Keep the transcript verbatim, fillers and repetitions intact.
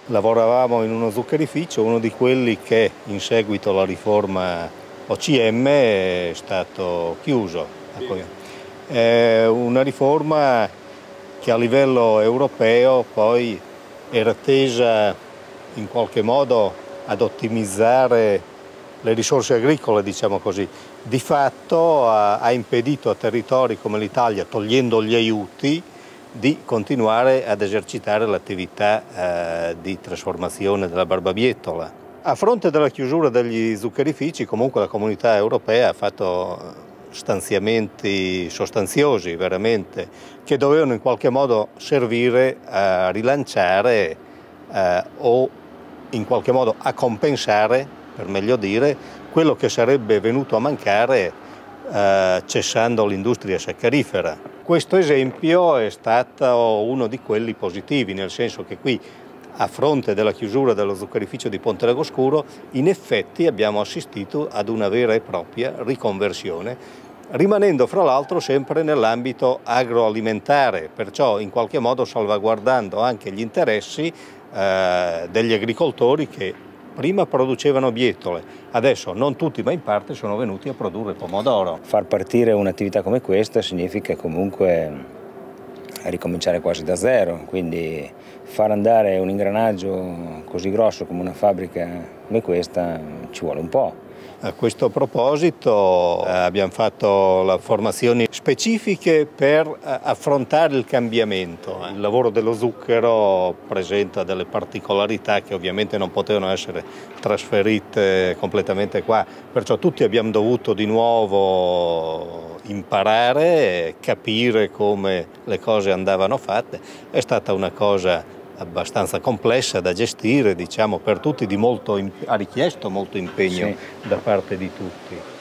Lavoravamo in uno zuccherificio, uno di quelli che in seguito alla riforma O C M è stato chiuso. È una riforma che a livello europeo poi era tesa in qualche modo ad ottimizzare le risorse agricole, diciamo così. Di fatto ha, ha impedito a territori come l'Italia, togliendo gli aiuti, di continuare ad esercitare l'attività eh, di trasformazione della barbabietola. A fronte della chiusura degli zuccherifici, comunque la Comunità Europea ha fatto stanziamenti sostanziosi, veramente, che dovevano in qualche modo servire a rilanciare eh, o in qualche modo a compensare, per meglio dire, quello che sarebbe venuto a mancare eh, cessando l'industria saccarifera. Questo esempio è stato uno di quelli positivi, nel senso che qui, a fronte della chiusura dello zuccherificio di Ponte Lagoscuro, in effetti abbiamo assistito ad una vera e propria riconversione, rimanendo fra l'altro sempre nell'ambito agroalimentare, perciò in qualche modo salvaguardando anche gli interessi eh, degli agricoltori che prima producevano bietole, adesso non tutti ma in parte sono venuti a produrre pomodoro. Far partire un'attività come questa significa comunque ricominciare quasi da zero, quindi far andare un ingranaggio così grosso come una fabbrica come questa ci vuole un po'. A questo proposito eh, abbiamo fatto le formazioni specifiche per eh, affrontare il cambiamento. Il lavoro dello zucchero presenta delle particolarità che ovviamente non potevano essere trasferite completamente qua, perciò tutti abbiamo dovuto di nuovo imparare, capire come le cose andavano fatte. È stata una cosa abbastanza complessa da gestire, diciamo, per tutti, di molto, ha richiesto molto impegno sì. da parte di tutti.